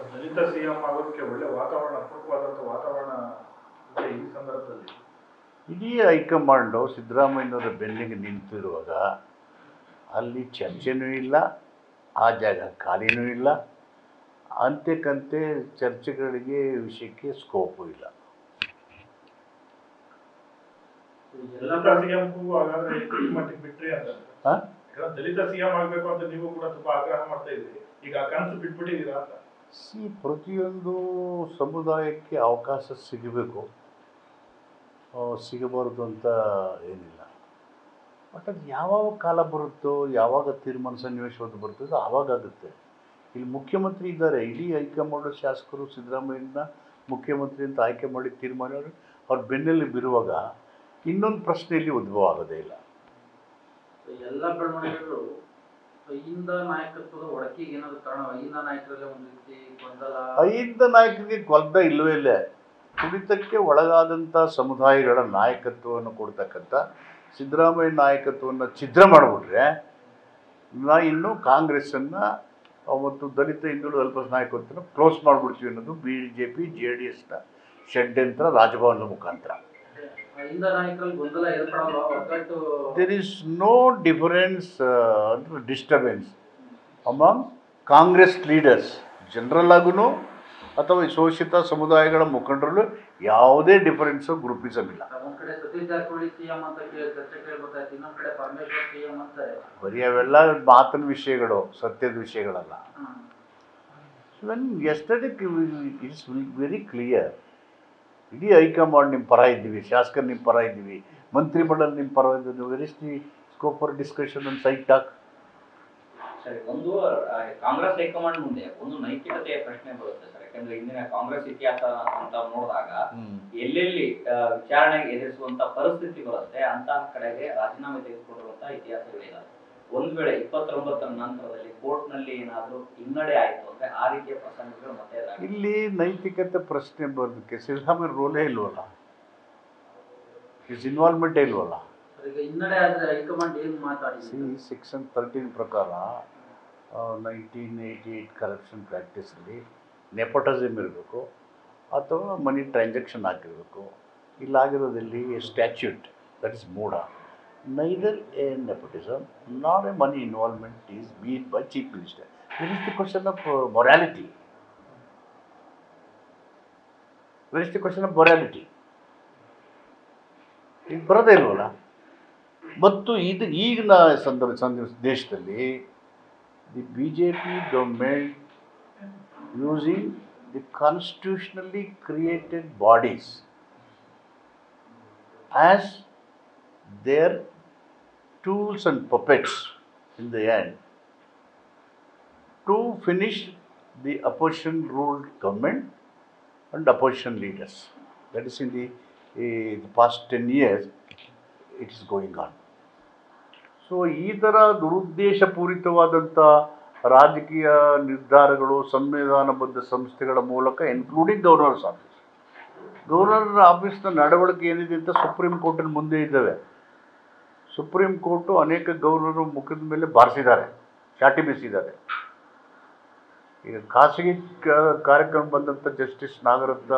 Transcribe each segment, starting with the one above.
ದಲಿತ CM ಆಗೋದಕ್ಕೆ ಒಳ್ಳೆ ವಾತಾವರಣ, ಪೂರಕವಾದಂಥ ವಾತಾವರಣ ಇದೆ ಈ ಸಂದರ್ಭದಲ್ಲಿ. ಇಡೀ ಹೈಕಮಾಂಡು ಸಿದ್ದರಾಮಯ್ಯನವರ ಬೆನ್ನಿಗೆ ನಿಂತಿರುವಾಗ ಅಲ್ಲಿ ಚರ್ಚೆನೂ ಇಲ್ಲ, ಆ ಜಾಗ ಖಾಲಿನೂ ಇಲ್ಲ, ಅಂತೆಕಂತೆ ಚರ್ಚೆಗಳಿಗೆ ವಿಷಯಕ್ಕೆ ಸ್ಕೋಪು ಇಲ್ಲ. ದಲಿತ ಸಿಎಂಗೂ ಹಾಗಾದ್ರೆ ಮಟ್ಟಿಗೆ ಬಿಟ್ರಿ ಅಂತ, ದಲಿತ ಸಿಎಂ ಆಗಬೇಕು ಅಂತ ನೀವು ಕೂಡ ತುಂಬಾ ಆಗ್ರಹ ಮಾಡ್ತಾ ಇದ್ರಿ, ಈಗ ಕನಸು ಬಿಟ್ಬಿಟ್ಟಿದ್ದೀರಾ ಅಂತ? ಪ್ರತಿಯೊಂದು ಸಮುದಾಯಕ್ಕೆ ಅವಕಾಶ ಸಿಗಬೇಕು, ಸಿಗಬಾರ್ದು ಅಂತ ಏನಿಲ್ಲ. ಬಟ್ ಅದು ಯಾವಾಗ ಕಾಲ ಬರುತ್ತೋ, ಯಾವಾಗ ತೀರ್ಮಾನ ಸನ್ನಿವೇಶವಾದ ಬರ್ತದೋ ಆವಾಗ ಆಗುತ್ತೆ. ಇಲ್ಲಿ ಮುಖ್ಯಮಂತ್ರಿ ಇದ್ದಾರೆ, ಇಡೀ ಹೈಕಮಾಂಡ್ ಶಾಸಕರು ಸಿದ್ದರಾಮಯ್ಯನ ಮುಖ್ಯಮಂತ್ರಿ ಅಂತ ಆಯ್ಕೆ ಮಾಡಿ ತೀರ್ಮಾನ ಅವ್ರ ಬೆನ್ನಲ್ಲಿ ಬಿರುವಾಗ ಇನ್ನೊಂದು ಪ್ರಶ್ನೆಯಲ್ಲಿ ಉದ್ಭವ ಆಗೋದೇ ಇಲ್ಲ. ಎಲ್ಲ ಬೆಳವಣಿಗೆಗಳು ಅಹಿಂದ ನಾಯಕತ್ವದ ಒಡಕಿಗೆ ಏನಾದರೂ ಕಾರಣ? ಅಹಿಂದ ನಾಯಕರಲ್ಲೇ ಒಂದು ರೀತಿ ಗೊಂದಲ, ಅಹಿಂದ ನಾಯಕರಿಗೆ ಗೊಂದಲ ಇಲ್ಲವೇ ಇಲ್ಲ. ತುಳಿತಕ್ಕೆ ಒಳಗಾದಂಥ ಸಮುದಾಯಗಳ ನಾಯಕತ್ವವನ್ನು ಕೊಡ್ತಕ್ಕಂಥ ಸಿದ್ದರಾಮಯ್ಯ ನಾಯಕತ್ವವನ್ನು ಛಿದ್ರ ಮಾಡಿಬಿಟ್ರೆ ಇನ್ನು ಕಾಂಗ್ರೆಸ್ಸನ್ನು ಮತ್ತು ದಲಿತ ಹಿಂದುಳಿದ ಅಲ್ಪ ನಾಯಕತ್ವನ ಕ್ಲೋಸ್ ಮಾಡಿಬಿಡ್ತೀವಿ ಅನ್ನೋದು BJP JDSನ ಷಡ್ಯಂತ್ರ, ರಾಜಭವನದ ಮುಖಾಂತರ. There is no difference, disturbance among Congress leaders. General ಆಗೂ ಅಥವಾ ಶೋಷಿತ ಸಮುದಾಯಗಳ ಮುಖಂಡರಲ್ಲೂ ಯಾವುದೇ ಡಿಫರೆನ್ಸು ಗ್ರೂಪಿಸಮ್ ಇಲ್ಲ. ಬರೀ ಅವೆಲ್ಲ ಮಾತಿನ ವಿಷಯಗಳು, ಸತ್ಯದ ವಿಷಯಗಳಲ್ಲ. Yesterday it's very clear. ಇಡೀ ಹೈಕಮಾಂಡ್ ನಿಮ್ಮ ಪರ ಇದ್ದೀವಿ, ಶಾಸಕರು ನಿಮ್ಮ ಪರ ಇದ್ದೀವಿ, ಮಂತ್ರಿಮಂಡಲ ನಿಮ್ಮ ಪರ ಇದ್ದೀವಿ. Where is the scope for discussion on side talk? ಸರಿ, ಒಂದು ಕಾಂಗ್ರೆಸ್ ಹೈಕಮಾಂಡ್ ಮುಂದೆ ಒಂದು ನೈತಿಕತೆಯ ಪ್ರಶ್ನೆ ಬರುತ್ತೆ ಸರ್. ಯಾಕಂದ್ರೆ ಇಂದಿನ ಕಾಂಗ್ರೆಸ್ ಇತಿಹಾಸ ಅಂತ ನೋಡಿದಾಗ ಎಲ್ಲೆಲ್ಲಿ ವಿಚಾರಣೆಗೆ ಎದುರಿಸುವಂತ ಪರಿಸ್ಥಿತಿ ಬರುತ್ತೆ ಅಂತ ಕಡೆಗೆ ರಾಜೀನಾಮೆ ತೆಗೆದುಕೊಂಡಿರುವಂತಹ ಇತಿಹಾಸಗಳಿದಾವೆ. ಒಂದ್ ವೇಳೆ 29ರ ನಂತರದಲ್ಲಿ ಕೋರ್ಟ್ನಲ್ಲಿ ಏನಾದರೂ ಹಿನ್ನಡೆ ಆಯಿತು ಅಂದ್ರೆ ಆ ರೀತಿಯ ಪ್ರಸಂಗಗಳು ಮತ್ತೆ ಇಲ್ಲಿ ನೈತಿಕತೆ ಪ್ರಶ್ನೆ ಬರೋದಕ್ಕೆ ಸಿದ್ದರಾಮಯ್ಯ ರೋಲೇ ಇಲ್ವಲ್ಲ, ಇಸ್ ಇನ್ವಾಲ್ವ್ಮೆಂಟೇ ಇಲ್ವಲ್ಲ. ಸೆಕ್ಷನ್ 13 ಪ್ರಕಾರ 1988 ಕರಪ್ಷನ್ ಪ್ರಾಕ್ಟೀಸಲ್ಲಿ ನೆಪೋಟಿಸಮ್ ಇರಬೇಕು ಅಥವಾ ಮನಿ ಟ್ರಾನ್ಸಾಕ್ಷನ್ ಆಗಿರಬೇಕು. ಇಲ್ಲಾಗಿರೋದಲ್ಲಿ ಸ್ಟ್ಯಾಚ್ಯೂಟ್, ದಟ್ ಇಸ್ ಮೂಢ. Neither a nepotism nor a money involvement is made by Chief Minister. There is the question of morality. Where is the question of morality? ಇದು ಬರೋದೇ ಇಲ್ವಲ್ಲ. ಮತ್ತು ಇದು ಈಗಿನ ದೇಶದಲ್ಲಿ the BJP government using the constitutionally created bodies as their tools and puppets in the end to finish the opposition ruled government and opposition leaders. That is in the past 10 years it is going on. So ಈ ಥರ ದುರುದ್ದೇಶಪೂರಿತವಾದಂಥ ರಾಜಕೀಯ ನಿರ್ಧಾರಗಳು ಸಂವಿಧಾನಬದ್ಧ ಸಂಸ್ಥೆಗಳ ಮೂಲಕ, including governor's office, governor ಆಫೀಸ್ನ ನಡವಳಿಕೆ ಏನಿದೆ ಅಂತ ಸುಪ್ರೀಂ ಕೋರ್ಟಿನ ಮುಂದೆ ಇದ್ದಾವೆ. ಸುಪ್ರೀಂ ಕೋರ್ಟು ಅನೇಕ ಗವರ್ನರು ಮುಖದ ಮೇಲೆ ಬಾರಿಸಿದ್ದಾರೆ, ಚಾಟಿ ಬೀಸಿದ್ದಾರೆ. ಈಗ ಖಾಸಗಿ ಕಾರ್ಯಕ್ರಮ ಬಂದಂಥ ಜಸ್ಟಿಸ್ ನಾಗರತ್ನ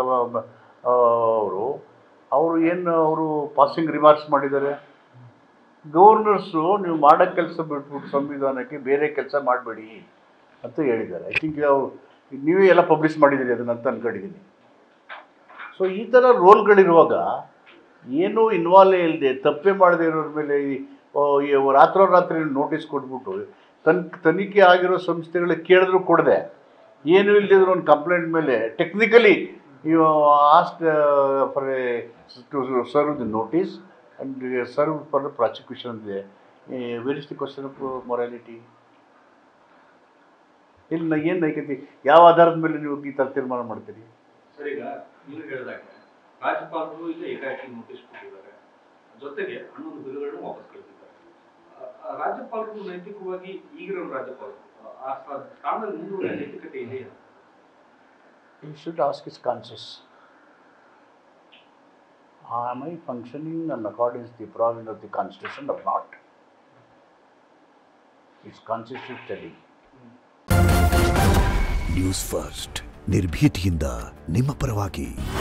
ಅವರು ಏನು ಪಾಸಿಂಗ್ ರಿಮಾರ್ಕ್ಸ್ ಮಾಡಿದ್ದಾರೆ, ಗವರ್ನರ್ಸು ನೀವು ಮಾಡೋ ಕೆಲಸ ಬಿಟ್ಬಿಟ್ಟು ಸಂವಿಧಾನಕ್ಕೆ ಬೇರೆ ಕೆಲಸ ಮಾಡಬೇಡಿ ಅಂತ ಹೇಳಿದ್ದಾರೆ. ಐ ಥಿಂಕ್ ನೀವೇ ಎಲ್ಲ ಪಬ್ಲಿಷ್ ಮಾಡಿದ್ದೀರಿ ಅದನ್ನು ಅಂತ ಅಂದ್ಕೊಂಡಿದ್ದೀನಿ. ಸೊ ಈ ಥರ ರೋಲ್ಗಳಿರುವಾಗ ಏನೂ ಇನ್ವಾಲ್ವ್ ಇಲ್ಲದೆ, ತಪ್ಪೇ ಮಾಡದೇ ಇರೋರ ಮೇಲೆ ರಾತ್ರೋರಾತ್ರಿ ನೋಟಿಸ್ ಕೊಟ್ಬಿಟ್ಟು ತನಿಖೆ ಆಗಿರೋ ಸಂಸ್ಥೆಗಳಿಗೆ ಕೇಳಿದ್ರು ಕೊಡದೆ, ಏನೂ ಇಲ್ಲದಿದ್ರು ಒಂದು ಕಂಪ್ಲೇಂಟ್ ಮೇಲೆ technically you asked for to serve the notice and serve for the prosecution there. Where is the question of morality? ಇಲ್ಲಿ ಏನು ನೈಕತಿ, ಯಾವ ಆಧಾರದ ಮೇಲೆ ನೀವು ಈ ಥರ ತೀರ್ಮಾನ ಮಾಡ್ತೀರಿ? ಸರ್, ಈಗ ನೀವು ಹೇಳಿದಾಗ ರಾಜ್ಯಪಾಲರು ಈಗ ಏಕಾಏಕಿ ನೋಟಿಸ್ ಕೊಟ್ಟಿದ್ದಾರೆ, ಜೊತೆಗೆ 11 ಬಿಲ್ಗಳನ್ನು ವಾಪಸ್ ಕಳಿಸಿದ್ದಾರೆ. ರಾಜ್ಯಪಾಲರು ನೈತಿಕವಾಗಿ ಈಗಿರೋ ರಾಜ್ಯಪಾಲರು ಆ ಸ್ಥಾನದಲ್ಲಿ ಮುಂದುವರಿಯುವ ನೈತಿಕತೆ ಇದೆಯಾ? He should ask his conscience. Am I functioning in accordance with the provision of the Constitution or not? His conscience should tell him. News First. ನಿರ್ಭೀತಿಯಿಂದ ನಿಮ್ಮ ಪರವಾಗಿ.